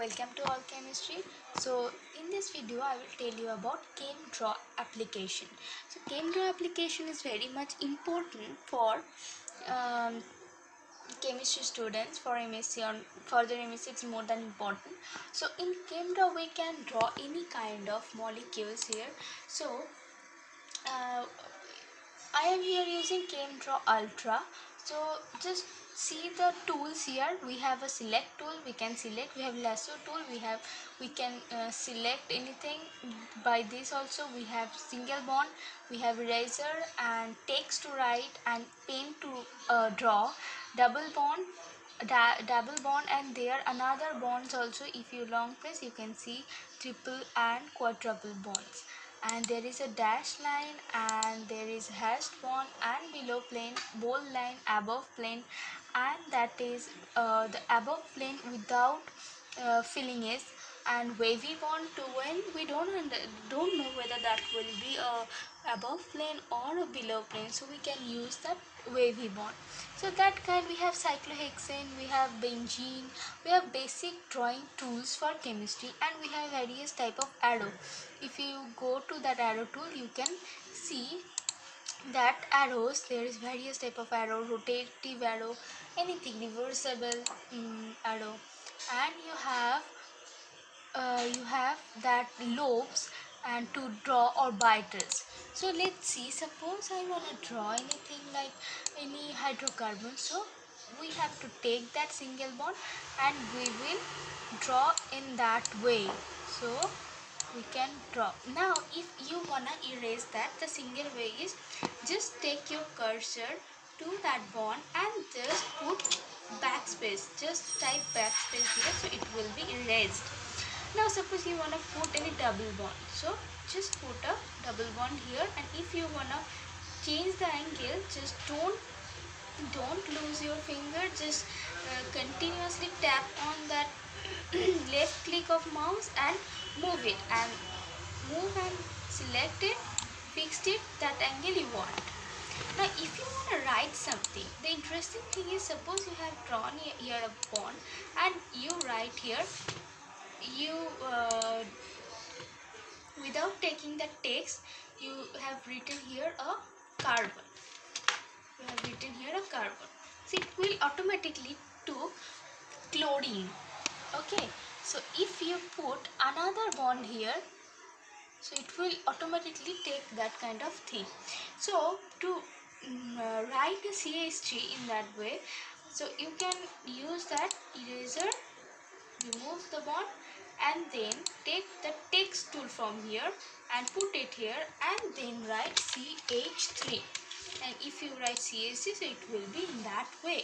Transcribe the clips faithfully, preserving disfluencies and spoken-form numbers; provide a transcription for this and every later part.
welcome to All Chemistry. So in this video I will tell you about ChemDraw application. So ChemDraw application is very much important for um, chemistry students. For M S c or further M S c it's more than important. So in ChemDraw we can draw any kind of molecules here. So uh, I am here using ChemDraw Ultra. So just see the tools here. We have a select tool, we can select. We have lasso tool, we have we can uh, select anything by this. Also we have single bond, we have eraser and text to write and pen to uh, draw, double bond, da double bond, and there another bonds also. If you long press you can see triple and quadruple bonds, and there is a dash line, and there is hashed bond, and below plane, bold line, above plane, and that is uh, the above plane without uh, filling is, and wavy bond to when we don't under, don't know whether that will be a above plane or a below plane, so we can use that wavy bond. So that kind we have cyclohexane, we have benzene, we have basic drawing tools for chemistry, and we have various type of arrow. If you go to that arrow tool you can see that arrows, there is various type of arrow, rotative arrow, anything, reversible um, arrow, and you have uh, you have that lobes and to draw orbitals. So let's see, suppose I want to draw anything like any hydrocarbon, so we have to take that single bond and we will draw in that way. So we can draw. Now if you wanna erase that, the single way is just take your cursor to that bond and just put backspace, just type backspace here, so it will be erased. Now suppose you wanna put any double bond, so just put a double bond here, and if you wanna change the angle, just don't don't lose your finger, just uh, continuously tap on that left click of mouse and move it, and move and select it, fixed it that angle you want. Now if you want to write something, the interesting thing is, suppose you have drawn here a bond and you write here, you uh, without taking the text you have written here a carbon, you have written here a carbon, so it will automatically took chlorine. Okay, so if you put another bond here, so it will automatically take that kind of thing. So to mm, uh, write a C H three in that way, so you can use that eraser, remove the bond, and then take the text tool from here and put it here, and then write C H three, and if you write C H three, so it will be in that way.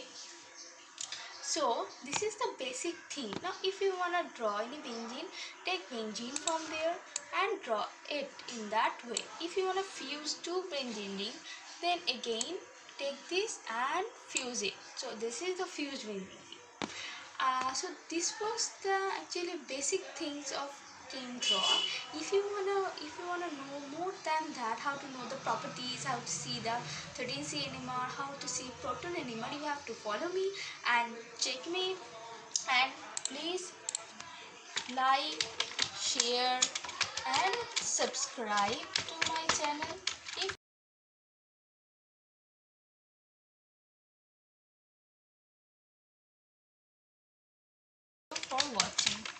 So this is the basic thing. Now if you want to draw any benzene, take benzene from there and draw it in that way. If you want to fuse two benzene, then again take this and fuse it. So this is the fused benzene. Uh, so this was the actually basic things of ChemDraw. If you wanna, if you wanna know more than that, how to know the properties, how to see the thirteen C N M R, how to see proton N M R, you have to follow me and check me. And please like, share, and subscribe to my channel. If for watching.